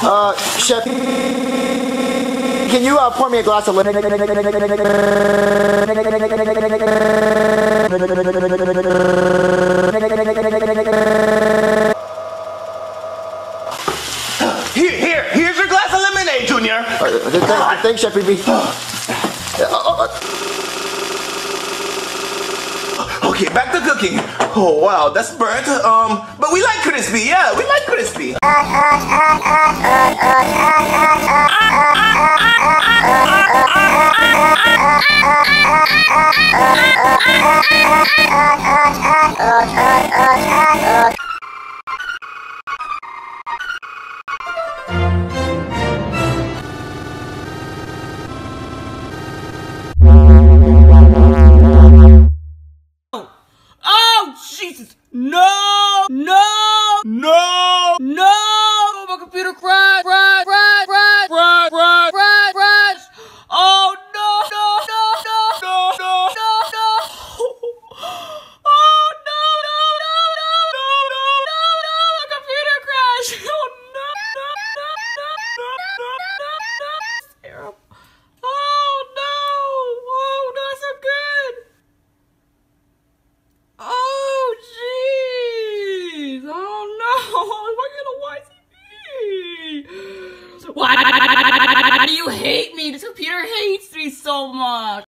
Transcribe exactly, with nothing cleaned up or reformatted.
Uh, chef, can you uh, pour me a glass of lemonade? Here, here, here's your glass of lemonade, Junior. Uh, thanks, Chef P B. Okay, back to cooking. Oh wow, that's burnt. Um, but we like crispy. Yeah, we like crispy. Oh, Jesus! No! No! No! No! Oh, my computer crashed! Crash! Crash! Crash! Crash! Crash! Crash! Crash! Oh, no! No! No! No! No! No! No! Oh, no! No! No! No! No! No! No! No! My computer crashed! Oh, no! No! No! No! No! No! No! No! Terrible. Oh, no! Oh, no! That's so good! Oh, jeez! Oh, no! Why get a Y T P? Why, why do you hate me? This computer hates me so much.